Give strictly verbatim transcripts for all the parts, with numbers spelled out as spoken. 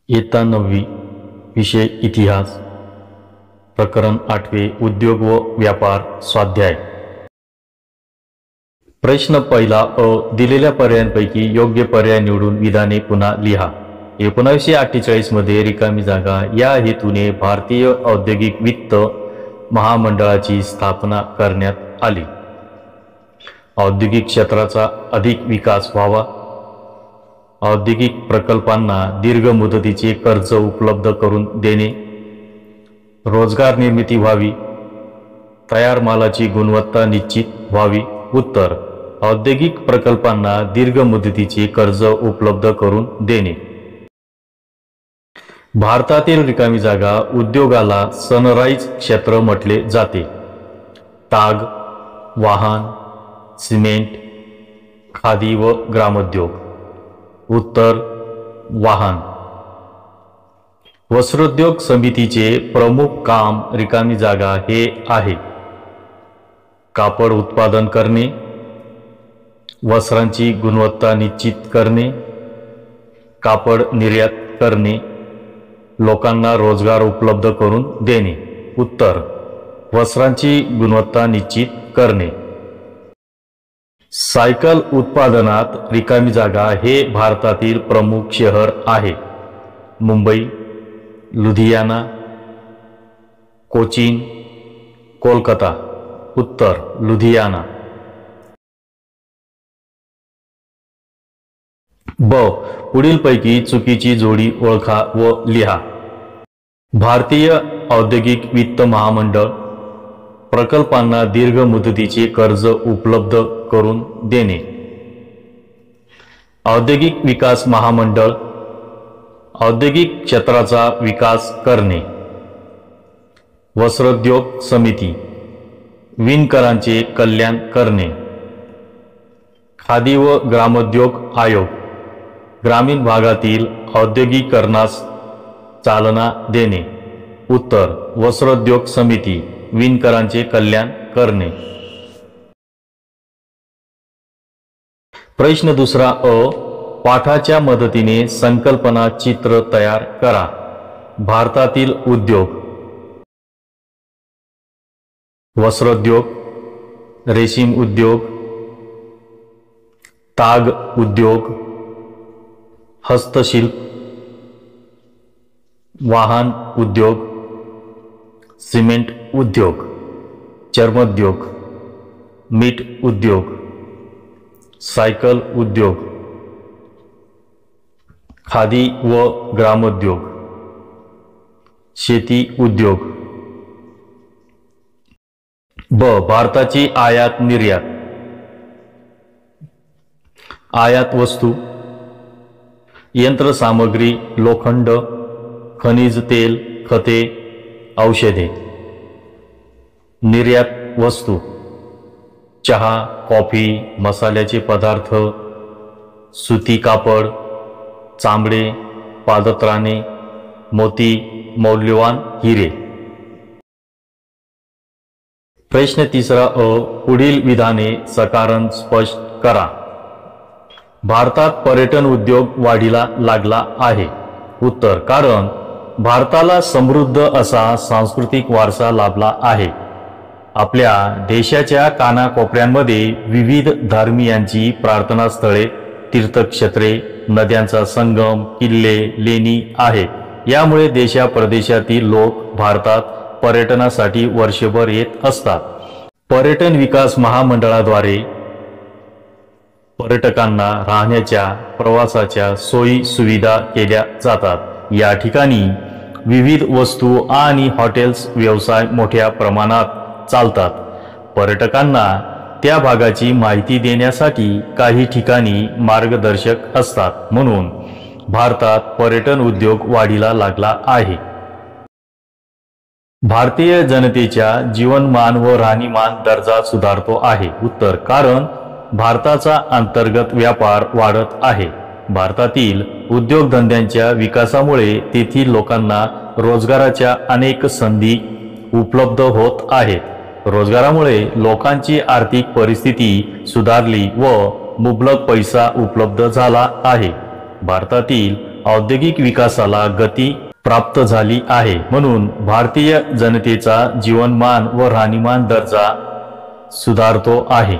इयत्ता नववी विषय इतिहास प्रकरण आठवे उद्योग व व्यापार स्वाध्याय। प्रश्न पहिला अ दिलेल्या पर्यायांपैकी योग्य पर्याय निवडून विधाने पुन्हा लिहा। एकोणीसशे अठ्ठेचाळीस मध्ये रिकामी जागा या हेतूने भारतीय औद्योगिक वित्त महामंडळाची स्थापना करण्यात आली। औद्योगिक क्षेत्राचा अधिक विकास व्हावा, औद्योगिक प्रकल्पांना दीर्घ मुदतीचे कर्ज उपलब्ध करून देणे, रोजगार निर्मिती व्हावी, तयार मालाची गुणवत्ता निश्चित व्हावी। उत्तर औद्योगिक प्रकल्पांना दीर्घ मुदतीचे कर्ज उपलब्ध करून देणे। भारतातील रिकामी जागा उद्योगाला सनराइज क्षेत्र म्हटले जाते। ताग, वाहन, सिमेंट, खादी व ग्रामोद्योग। उत्तर वाहन। वस्त्रोद्योग समितीचे प्रमुख काम रिकामी जागा हे आहे। कापड उत्पादन करणे, वस्त्रांची गुणवत्ता निश्चित करणे, कापड निर्यात करणे, लोकांना रोजगार उपलब्ध करून देणे। उत्तर वस्त्रांची गुणवत्ता निश्चित करणे। सायकल उत्पादनात रिकामी जागा हे भारतातील प्रमुख शहर आहे। मुंबई, लुधियाना, कोचीन, कोलकाता। उत्तर लुधियाना। ब पुढीलपैकी चुकीची जोडी ओळखा व लिहा। भारतीय औद्योगिक वित्त महामंडळ प्रकल्पांना दीर्घ मुदतीचे कर्ज उपलब्ध करून देणे। औद्योगिक विकास महामंडळ औद्योगिक क्षेत्राचा विकास करणे। वस्त्रोद्योग समिती विणकरांचे कल्याण करणे। खादी व ग्रामोद्योग आयोग ग्रामीण भागातील औद्योगिकीकरणास चालना देणे। उत्तर वस्त्रोद्योग समिती विणकरांचे कल्याण करणे। प्रश्न दुसरा अ पाठाच्या मदतीने संकल्पना चित्र तयार करा। भारतातील उद्योग वस्त्रोद्योग, रेशीम उद्योग, ताग उद्योग, हस्तशिल्प, वाहन उद्योग, सिमेंट उद्योग, चर्मोद्योग, मीठ उद्योग, सायकल उद्योग, खादी व ग्रामोद्योग, शेती उद्योग। ब भारताची आयात निर्यात। आयात वस्तू यंत्रसामग्री, लोखंड, खनिज तेल, खते, औषधे। निर्यात वस्तू चहा, कॉफी, मसाल्याचे पदार्थ, सुती कापड, चामडे, पादत्राणे, मोती, मौल्यवान हिरे। प्रश्न तिसरा अ पुढील विधाने सकारण स्पष्ट करा। भारतात पर्यटन उद्योग वाढीला लागला आहे। उत्तर कारण भारताला समृद्ध असा सांस्कृतिक वारसा लाभला आहे। आपल्या देशाच्या कानाकोपऱ्यांमध्ये विविध धर्मीयांची प्रार्थनास्थळे, तीर्थक्षेत्रे, नद्यांचा संगम, किल्ले, लेणी आहे। यामुळे देशा प्रदेशातील लोक भारतात पर्यटनासाठी वर्षभर येत असतात। पर्यटन विकास महामंडळाद्वारे पर्यटकांना राहण्याच्या, प्रवासाच्या सोयी सुविधा केल्या जातात। या ठिकाणी विविध वस्तू आणि हॉटेल्स व्यवसाय मोठ्या प्रमाणात चालतात। पर्यटकांना त्या भागाची माहिती देण्यासाठी काही ठिकाणी मार्गदर्शक असतात। म्हणून भारतात पर्यटन उद्योग वाढीला लागला आहे। भारतीय जनतेच्या जीवनमान व राहणीमान दर्जा सुधारतो आहे। उत्तर कारण भारताचा अंतर्गत व्यापार वाढत आहे। भारतातील उद्योगधंद्यांच्या विकासामुळे तेथील लोकांना रोजगाराच्या अनेक संधी उपलब्ध होत आहेत। रोजगारामुळे लोकांची आर्थिक परिस्थिती सुधारली व मुबलक पैसा उपलब्ध झाला आहे। भारतातील औद्योगिक विकासाला गती प्राप्त झाली आहे, म्हणून भारतीय जनतेचा जीवनमान व राहणीमान दर्जा सुधारतो आहे।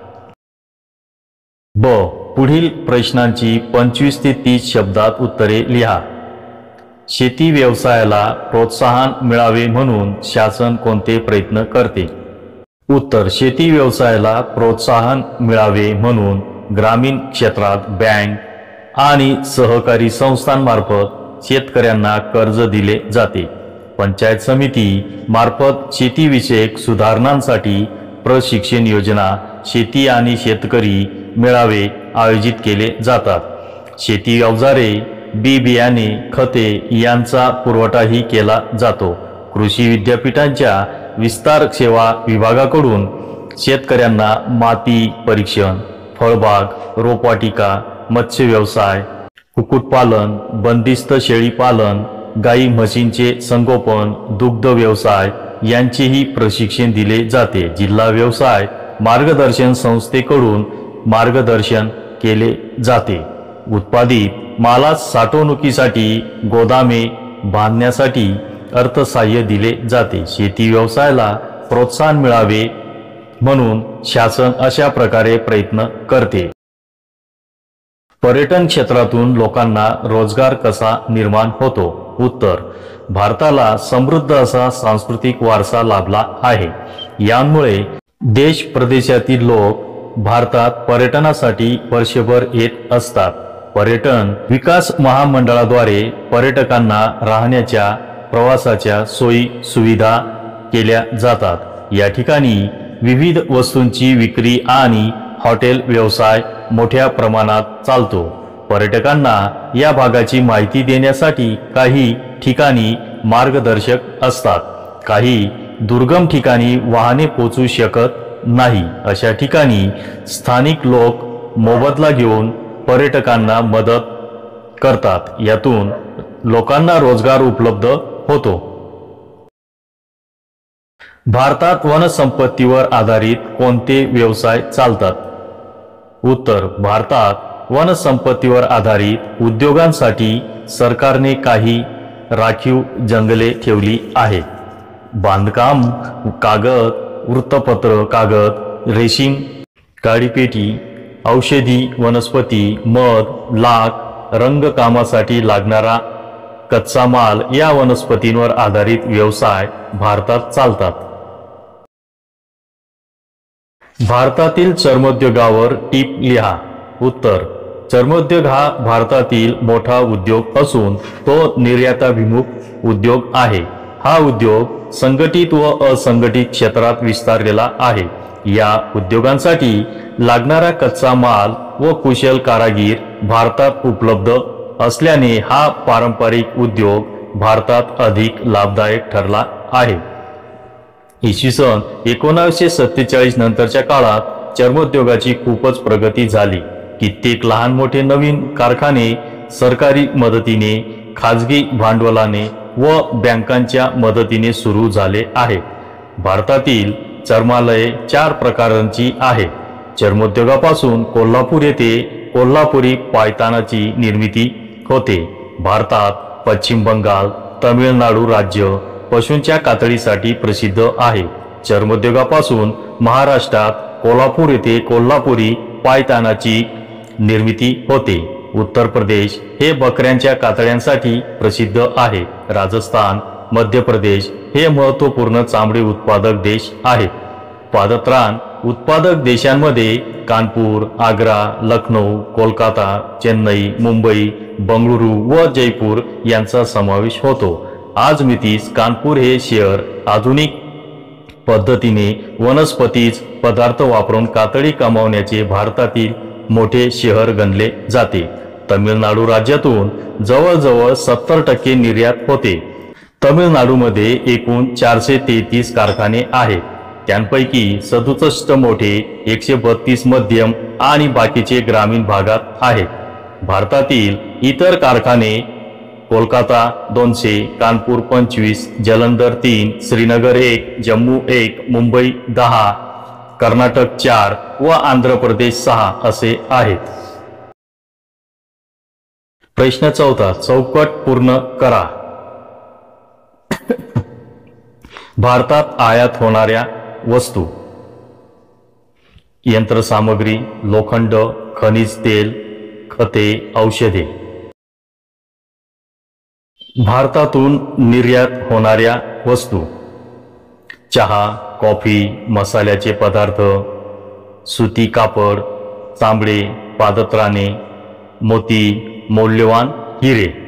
ब पुढील प्रश्नांची पंचवीस ते तीस शब्दात उत्तरे लिहा। शेती व्यवसायाला प्रोत्साहन मिळावे म्हणून शासन कोणते प्रयत्न करते? उत्तर, शेती व्यवसायाला प्रोत्साहन मिळावे म्हणून ग्रामीण क्षेत्रात बँक आणि सहकारी संस्थांमार्फत शेतकऱ्यांना कर्ज दिले जाते। पंचायत समिती मार्फत शेतीविषयक सुधारणांसाठी प्रशिक्षण योजना, शेती आणि शेतकरी मेळावे आयोजित केले जातात। शेती अवजारे, बी बियाणे, खते यांचा पुरवठाही केला जातो। कृषी विद्यापीठांच्या विस्तार सेवा विभागाकडून शेतकऱ्यांना माती परीक्षण, फळबाग, रोपवाटिका, मत्स्य व्यवसाय, कुक्कुटपालन, बंदिस्त शेळी पालन, गाई म्हशींचे संगोपन, दुग्ध व्यवसाय यांचेही प्रशिक्षण दिले जाते। जिल्हा व्यवसाय मार्गदर्शन संस्थेकडून मार्गदर्शन केले जाते। उत्पादित मालास साठवणुकीसाठी गोदामे बांधण्यासाठी अर्थसहाय्य दिले जाते। शेती व्यवसायाला प्रोत्साहन मिळावे म्हणून शासन अशा प्रकारे प्रयत्न करते। पर्यटन क्षेत्रातून लोकांना रोजगार कसा निर्माण होतो? उत्तर, भारताला समृद्ध असा सांस्कृतिक वारसा लाभला आहे। यामुळे देश प्रदेशातील लोक भारतात पर्यटनासाठी वर्षभर येत असतात। पर्यटन विकास महामंडळाद्वारे पर्यटकांना राहण्याच्या, प्रवासाच्या सोयी सुविधा केल्या जातात। या ठिकाणी विविध वस्तूंची विक्री आणि हॉटेल व्यवसाय मोठ्या प्रमाणात चालतो। पर्यटकांना या भागाची माहिती देण्यासाठी काही ठिकाणी मार्गदर्शक असतात। काही दुर्गम ठिकाणी वाहने पोहोचू शकत नाही, अशा ठिकाणी स्थानिक लोक मोबदला घेऊन पर्यटकांना मदत करतात। यातून लोकांना रोजगार उपलब्ध होतो। भारतात वनसंपत्तीवर आधारित कोणते व्यवसाय चालतात? उत्तर, भारतात वनसंपत्तीवर आधारित उद्योगांसाठी सरकारने काही राखीव जंगले ठेवली आहेत। बांधकाम कागद, वृत्तपत्र कागद, रेशीम काडीपेटी, औषधी वनस्पती, मध, लाख, रंगकामासाठी लागणारा कच्चा माल या वनस्पतींवर आधारित व्यवसाय भारतात चालतात। भारतातील चर्मोद्योगावर टीप लिहा। उत्तर, चर्मोद्योग हा भारतातील मोठा उद्योग असून तो निर्याताभिमुख उद्योग आहे। हा उद्योग संघटित व असंघटित क्षेत्रात विस्तारलेला आहे। या उद्योगांसाठी लागणारा कच्चा माल व कुशल कारागीर भारतात उपलब्ध असल्याने हा पारंपरिक उद्योग भारतात अधिक लाभदायक ठरला आहे। इसवी सन एकोणीसशे सत्तेचाळीस नंतरच्या काळात चर्मोद्योगाची खूपच प्रगती झाली। कित्येक लहान मोठे नवीन कारखाने सरकारी मदतीने, खाजगी भांडवलाने व बँकांच्या मदतीने सुरू झाले आहेत। भारतातील चर्मालये चार प्रकारांची आहेत। चर्मोद्योगापासून कोल्हापूर येथे कोल्हापुरी पायतानाची निर्मिती होते। भारतात पश्चिम बंगाल, तमिळनाडू राज्य पशूंच्या कातडीसाठी प्रसिद्ध आहे। चर्मोद्योगापासून महाराष्ट्रात कोल्हापूर येथे कोल्हापुरी पायतानाची निर्मिती होते। उत्तर प्रदेश हे बकऱ्यांच्या कातड्यांसाठी प्रसिद्ध आहे। राजस्थान, मध्य प्रदेश हे महत्त्वपूर्ण चामडे उत्पादक देश आहेत। पादत्राण उत्पादक देशांमध्ये कानपूर, आग्रा, लखनौ, कोलकाता, चेन्नई, मुंबई, बंगळुरू व जयपूर यांचा समावेश होतो। आज मितीस कानपूर हे शहर आधुनिक पद्धतीने वनस्पतीज पदार्थ वापरून कातडी कमावण्याचे भारतातील मोठे शहर गणले जाते। तमिळनाडू राज्यातून जवळजवळ सत्तर टक्के निर्यात होते। तमिळनाडूमध्ये एकूण चारशे तेहतीस कारखाने आहेत। त्यांपैकी सदुसष्ट मोठे, एकशे बत्तीस मध्यम आणि बाकीचे ग्रामीण भागात आहेत। भारतातील इतर कारखाने कोलकाता दोनशे, कानपूर पंचवीस, जलंधर तीन, श्रीनगर एक, जम्मू एक, मुंबई दहा, कर्नाटक चार व आंध्र प्रदेश सहा असे आहेत। प्रश्न चौथा, चौकट पूर्ण करा. भारतात आयात होणाऱ्या वस्तू: यंत्रसामग्री, लोखंड, खनिज तेल, खते, औषधे. भारतातून निर्यात होणाऱ्या वस्तू: चहा, कॉफी, मसाल्याचे पदार्थ, सुती कापड, चामडे, पादत्राणे, मोती, मौल्यवान हिरे.